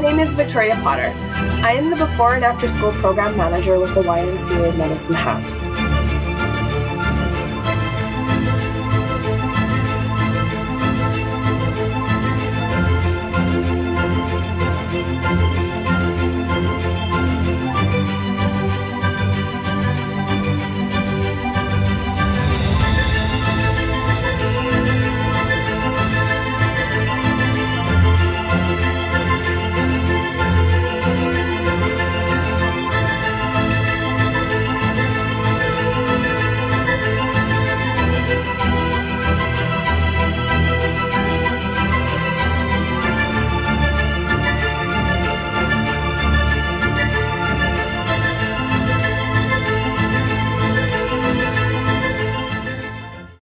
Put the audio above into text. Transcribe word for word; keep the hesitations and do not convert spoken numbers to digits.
name is Victoria Potter. I am the Before and After School Program Manager with the Y M C A of Medicine Hat.